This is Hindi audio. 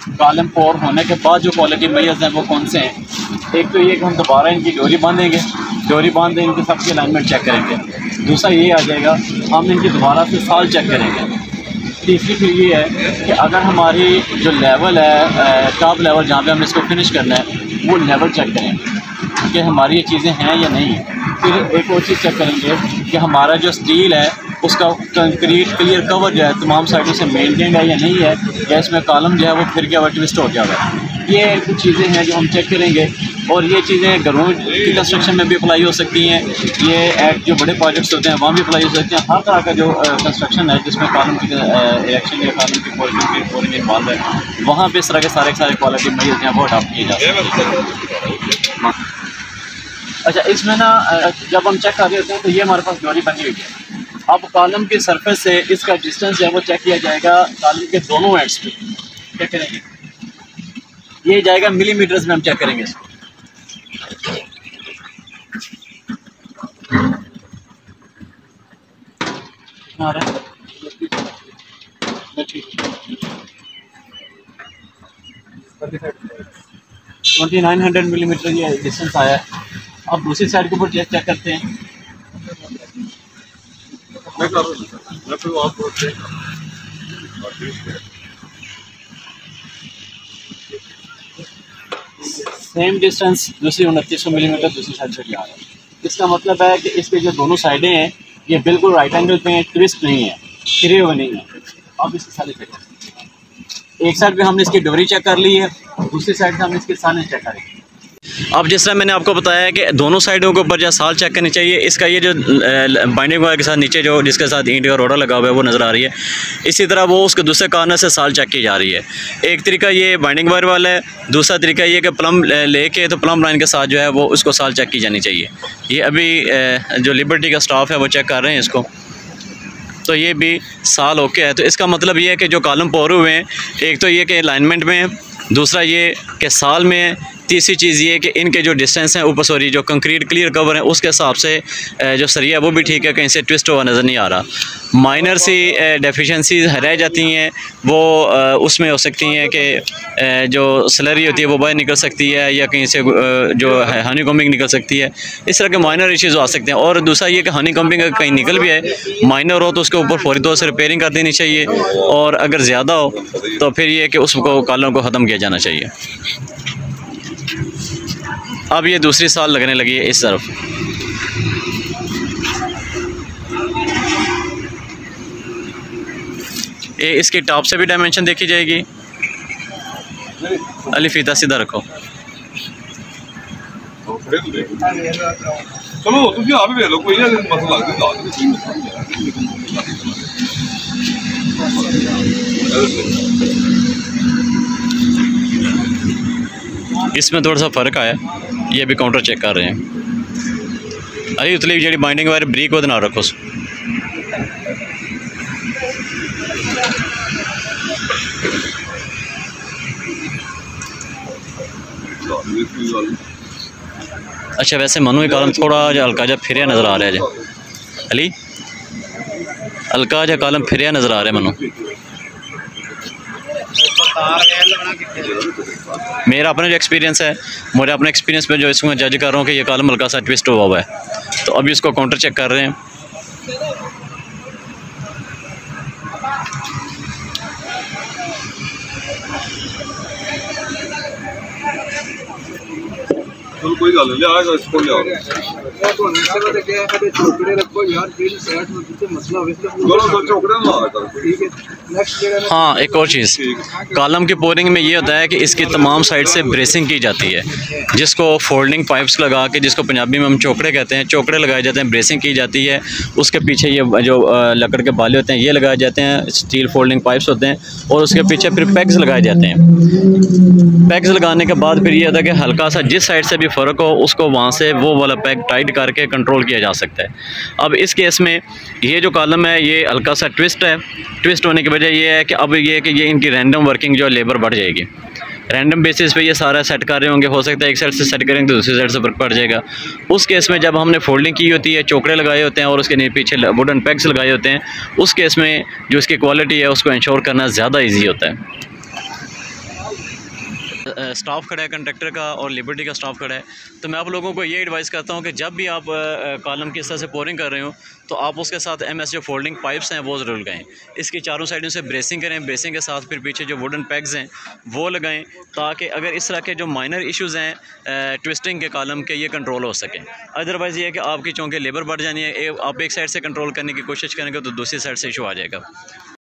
कॉलम पोर होने के बाद जो क्वालिटी मेजर्स हैं वो कौन से हैं। एक तो ये कि हम दोबारा इनकी डोरी बांधेंगे, डोरी बांध इनके सबकी अलाइनमेंट चेक करेंगे। दूसरा ये आ जाएगा हम इनकी दोबारा से साल चेक करेंगे। तीसरी फिर ये है कि अगर हमारी जो लेवल है टॉप लेवल जहाँ पे हमने इसको फिनिश करना है वो लेवल चेक करेंगे कि हमारी ये चीज़ें हैं या नहीं है। फिर एक और चीज़ चेक करेंगे कि हमारा जो स्टील है उसका कंक्रीट क्लियर कवर जो है तमाम साइडों से मेंटेन है या नहीं है, या इसमें कॉलम जो है वो फिर गया हुआ ट्विस्ट हो गया हुआ है। ये कुछ चीज़ें हैं जो हम चेक करेंगे। और ये चीज़ें घरों की कंस्ट्रक्शन में भी अप्लाई हो सकती हैं, ये एट जो बड़े प्रोजेक्ट्स होते हैं वहाँ भी अप्लाई हो सकते हैं। हर तरह का जो कंस्ट्रक्शन है जिसमें कॉलम की इरेक्शन या कॉलम की पोर्शन इन्वॉल्व है, वहाँ पे इस तरह के सारे क्वालिटी मेजर्स हैं वो अडॉप्ट किए जाते हैं। अच्छा, इसमें ना जब हम चेक कर रहे होते हैं तो ये हमारे पास डोरी बनी हुई है। अब कॉलम के सरफेस से इसका डिस्टेंस है वो चेक किया जाएगा कॉलम के दोनों एंड्स पे। चेक करेंगे, ये जाएगा मिलीमीटर्स में हम चेक करेंगे इसको। आ रहा है 2900 मिलीमीटर ये डिस्टेंस आया है। अब दूसरी साइड के ऊपर चेक करते हैं। सेम डिस्टेंस दूसरी 2900 मिलीमीटर दूसरी साइड से भी आ रहा है। इसका मतलब है कि इसके जो दोनों साइडें हैं ये बिल्कुल राइट एंगल पे हैं, ट्विस्ट नहीं है, खिरे हुए नहीं है। अब इसके सारे चेक करें। एक साइड पे हमने इसकी डोरी चेक कर ली है, दूसरी साइड से हमने इसके सारे चेक करेंगे। अब जिस तरह मैंने आपको बताया कि दोनों साइडों के ऊपर जो साल चेक करनी चाहिए, इसका ये जो बाइंडिंग वायर के साथ नीचे जो जिसके साथ ईंट का रोड़ा लगा हुआ है वो नज़र आ रही है। इसी तरह वो उसके दूसरे कॉर्नर से साल चेक की जा रही है। एक तरीका ये बाइंडिंग वायर वाला है, दूसरा तरीका ये कि प्लम लेके तो प्लम लाइन के साथ जो है वो उसको साल चेक की जानी चाहिए। ये अभी जो लिबर्टी का स्टाफ है वो चेक कर रहे हैं इसको, तो ये भी साल ओके है। तो इसका मतलब ये है कि जो कॉलम पोरे हुए हैं, एक तो ये कि अलाइनमेंट में है, दूसरा ये कि साल में है, तीसरी चीज़ ये कि इनके जो डिस्टेंस हैं ऊपर जो कंक्रीट क्लियर कवर है उसके हिसाब से जो सरिया वो भी ठीक है, कहीं से ट्विस्ट हुआ नज़र नहीं आ रहा। माइनर सी डेफिशिएंसीज रह जाती हैं वो उसमें हो सकती हैं कि जो स्लरी होती है वो बाहर निकल सकती है, या कहीं से जो है हनी कॉम्बिंग निकल सकती है। इस तरह के माइनर इश्यूज़ आ सकते हैं। और दूसरा ये कि हनी कॉम्बिंग अगर कहीं निकल भी है माइनर हो तो उसके ऊपर फौरी तौर से रिपेयरिंग कर देनी चाहिए, और अगर ज़्यादा हो तो फिर ये कि उसको कॉलम को ख़त्म किया जाना चाहिए। अब ये दूसरी साल लगने लगी है इस तरफ। ये इसकी टॉप से भी डायमेंशन देखी जाएगी। अली फीता सीधा रखो। चलो तुम आप भी लो, कोई मसला इसमें थोड़ा सा फ़र्क आया, ये भी काउंटर चेक कर रहे हैं। अरे उतली जी बाइंडिंग वायर ब्रीक वो ना रखो। अच्छा, वैसे मनु कॉलम थोड़ा जहा हल्का जहा फिरिया नज़र आ रहा है जी। अली हल्का जहा कॉलम फिरिया नज़र आ रहा है मनु। मेरा अपना जो एक्सपीरियंस है, मुझे अपने एक्सपीरियंस में जो इसको मैं जज कर रहा हूँ कि ये कॉलम हल्का सा ट्विस्ट हुआ है। तो अभी इसको काउंटर चेक कर रहे हैं। कोई गल नहीं आएगा इसको ले आओ। तो निकल के क्या है, चोकड़े रखो यार, फिर सेट में कुछ मसला हो तो चोकड़े ना लगा। ठीक है, नेक्स्ट। हाँ, एक और चीज़ कॉलम की पोरिंग में ये होता है कि इसकी तमाम साइड से ब्रेसिंग की जाती है, जिसको फोल्डिंग पाइप्स लगा के, जिसको पंजाबी में हम चोकड़े कहते हैं, चोकड़े लगाए जाते हैं, ब्रेसिंग की जाती है। उसके पीछे ये जो लकड़ के बाले होते हैं ये लगाए जाते हैं, स्टील फोल्डिंग पाइप्स होते हैं, और उसके पीछे फिर पैग्स लगाए जाते हैं। पैग्स लगाने के बाद फिर ये होता है कि हल्का सा जिस साइड से भी फ़र्क हो उसको वहाँ से वो वाला पैग टाइट करके कंट्रोल किया जा सकता है। अब इस केस में ये जो कॉलम है ये हल्का सा ट्विस्ट है। ट्विस्ट होने की वजह ये है कि अब ये कि ये इनकी रैंडम वर्किंग जो लेबर बढ़ जाएगी। रैंडम बेसिस पे ये सारा सेट कर रहे होंगे, हो सकता है एक साइड से सेट करेंगे तो दूसरी साइड से फर्क पड़ जाएगा। उस केस में जब हमने फोल्डिंग की होती है, चोकड़े लगाए होते हैं और उसके पीछे वुडन पैग्स लगाए होते हैं, उस केस में जो इसकी क्वालिटी है उसको इंश्योर करना ज़्यादा ईजी होता है। स्टाफ खड़ा है कंट्रैक्टर का और लिबर्टी का स्टाफ खड़ा है। तो मैं आप लोगों को ये एडवाइस करता हूँ कि जब भी आप कॉलम की इस तरह से पोरिंग कर रहे हो तो आप उसके साथ MS जो फोल्डिंग पाइप्स हैं वो ज़रूर लगाएं। इसकी चारों साइडों से ब्रेसिंग करें, ब्रेसिंग के साथ फिर पीछे जो वुडन पैग्स हैं वो लगाएं, ताकि अगर इस तरह के जो माइनर इश्यूज़ हैं ट्विस्टिंग के कॉलम के, ये कंट्रोल हो सकें। अदरवाइज़ ये है कि आपकी चूँकि लेबर बढ़ जानी है, आप एक साइड से कंट्रोल करने की कोशिश करेंगे तो दूसरी साइड से इशू आ जाएगा।